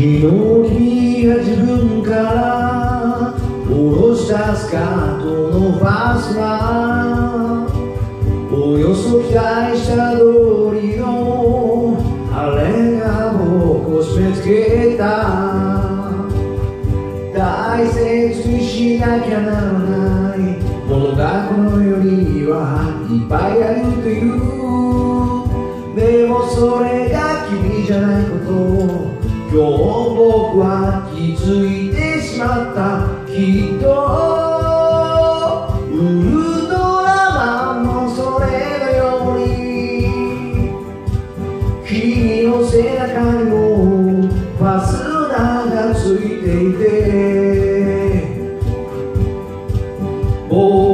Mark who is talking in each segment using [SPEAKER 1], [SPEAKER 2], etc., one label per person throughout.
[SPEAKER 1] 君が自分から下ろしたスカートのファスナー、およそ期待した通りのあれが僕を締め付けた。大切にしなきゃならないものがこの世にはいっぱいあるという。でもそれが君じゃないことを今日僕は気づいてしまった。きっとウルトラマンもそれのように君の背中にもファスナーがついていて、僕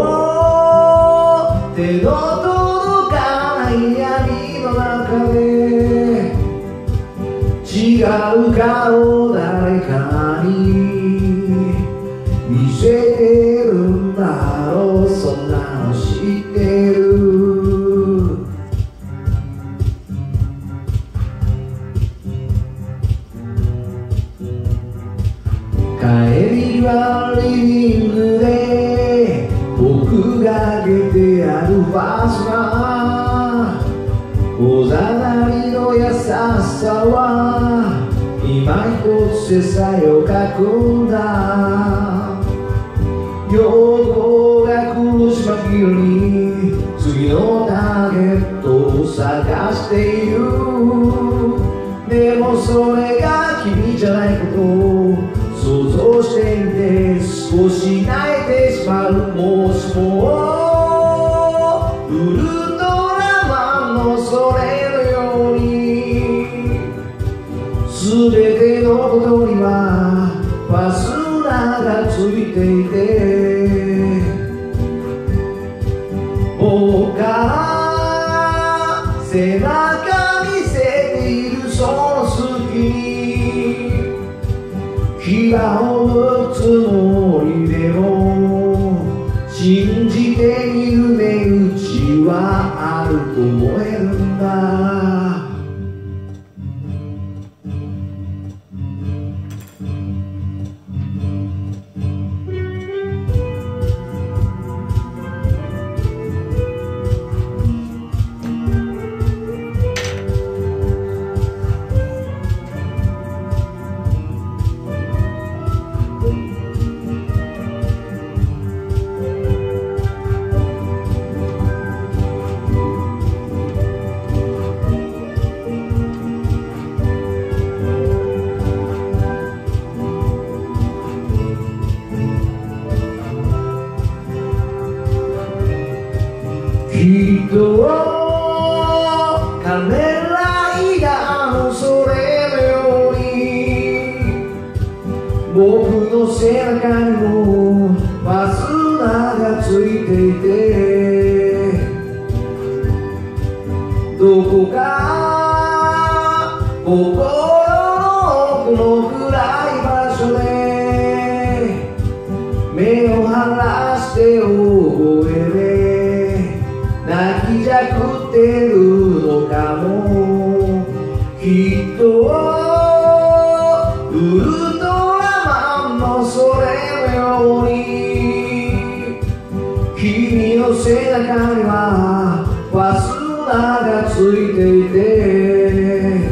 [SPEAKER 1] の手の届かない闇の中で違う顔を誰かに見せてるんだろう。そんなの知ってる。帰りはリビングで僕が開けてあるファスナー、おざなりの優しさは今一つでさえを描くんだ。横が苦し紛れに次のターゲットを探している。でもそれが君じゃないことを想像していて少し泣いてしまう。もしもウルトラマンのそれのように全てのことにはファスナーがついていて、僕から背中見せているその隙に牙をむくつもりでも信じてみる値打ちはあると思えるんだ。きっと仮面ライダーのそれのように僕の背中にもファスナーがついていて、どこか心の奥の暗い場所で目を離して大声で泣きじゃくってるのかも。きっとウルトラマンもそれのように君の背中にはファスナーがついていて、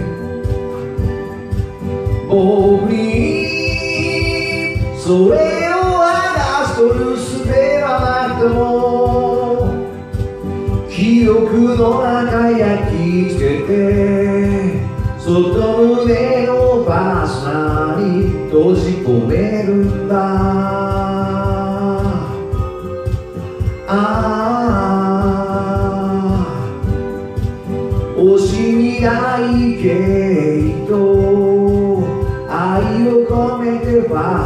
[SPEAKER 1] 僕にそれを話すという術はなくても記憶の中焼き付けて外胸のファスナーに閉じ込めるんだ。惜しみないけど愛を込めてファ